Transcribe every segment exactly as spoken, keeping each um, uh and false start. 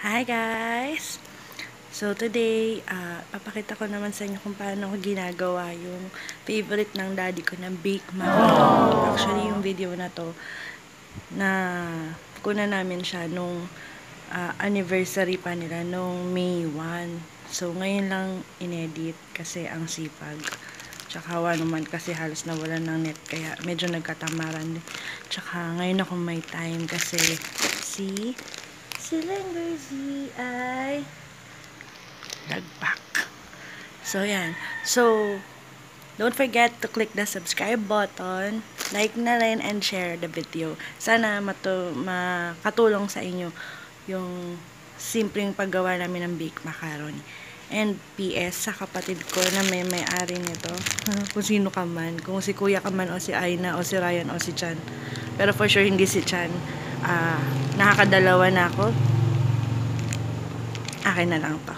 Hi guys! So today, uh, papakita ko naman sa inyo kung paano ko ginagawa yung favorite ng daddy ko na baked macaroni. Actually, yung video na to, na kuna namin siya nung uh, anniversary pa nila, nung May first. So ngayon lang inedit kasi ang sipag. Tsaka hawa naman kasi halos nawalan ng net kaya medyo nagkatamaran. Tsaka ngayon ako may time kasi si si Lengerzi ay nag-back. So yan. So don't forget to click the subscribe button, like na rin, and share the video. Sana matu makatulong sa inyo yung simpleng paggawa namin ng baked macaroni. And P S sa kapatid ko na may may-ari nito, kung sino ka man, kung si Kuya ka man o si Aina o si Ryan o si Chan. Pero for sure hindi si Chan. Uh, nakakadalawa na ako. Akin na lang to.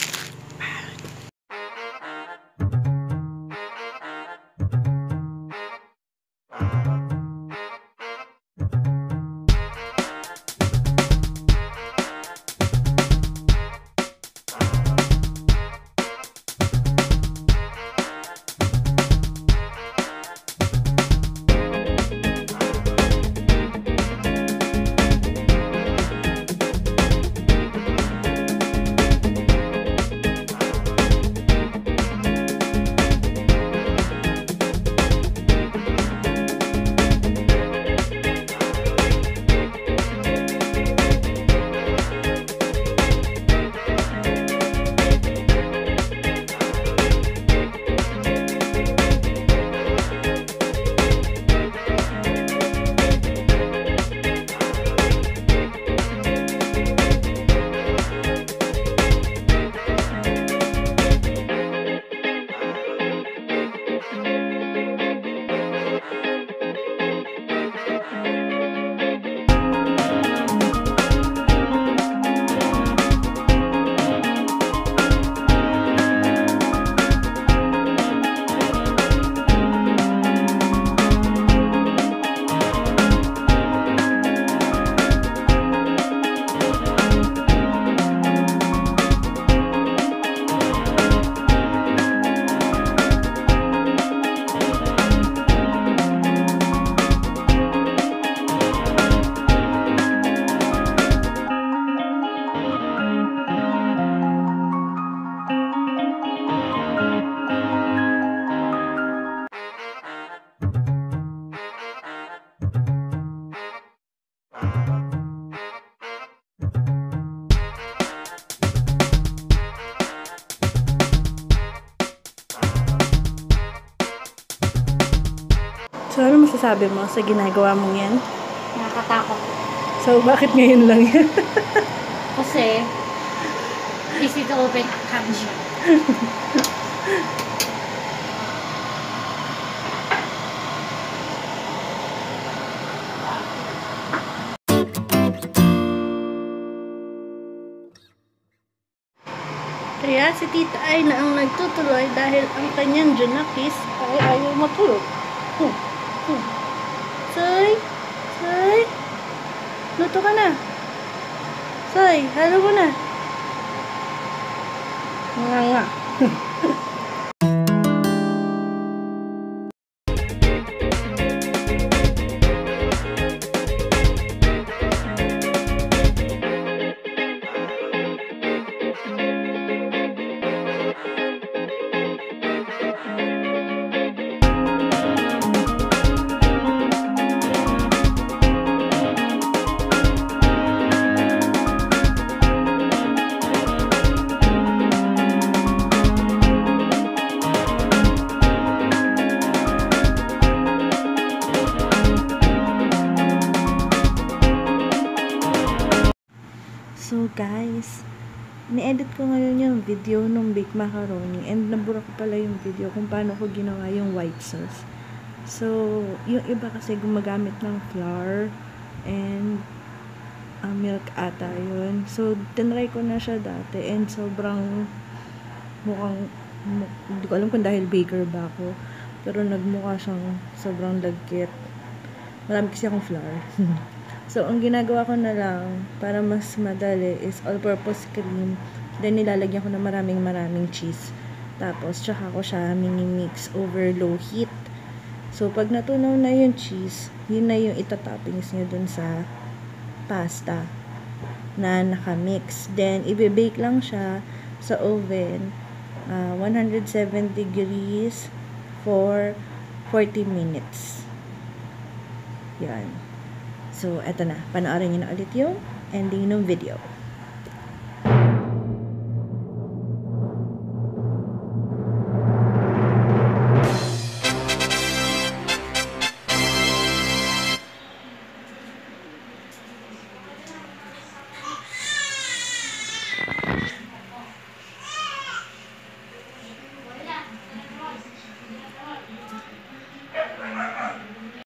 So, ano masasabi mo sa ginagawa mong yan? Nakakatakot. So, bakit ngayon lang yan? Kasi, easy to open a can siya. Kaya si Tita ay na ang nagtutuloy dahil ang kanyang junakis ay ayaw matulog. Hmm. Hmm. Soy! Soy! Luto ka na! Soy! Halo ko na! Nga nga! So guys, ni-edit ko ngayon yung video ng baked macaroni and nabura ko pala yung video kung paano ko ginawa yung white sauce. So, yung iba kasi gumagamit ng flour and uh, milk ata yun. So, tinry ko na siya dati and sobrang mukhang, hindi ko alam kung dahil baker ba ako, pero nagmukha siyang sobrang lagkit. Marami kasi akong flour. So, ang ginagawa ko na lang para mas madali is all-purpose cream. Then, nilalagyan ko na maraming maraming cheese. Tapos, tsaka ko siya mini-mix over low heat. So, pag natunaw na yung cheese, yun na yung itatoppings nyo dun sa pasta na nakamix. Then, ibe-bake lang siya sa oven, uh, one hundred seven degrees for forty minutes. Yan. So, eto na. Panoorin nyo na ulit yung ending ng video.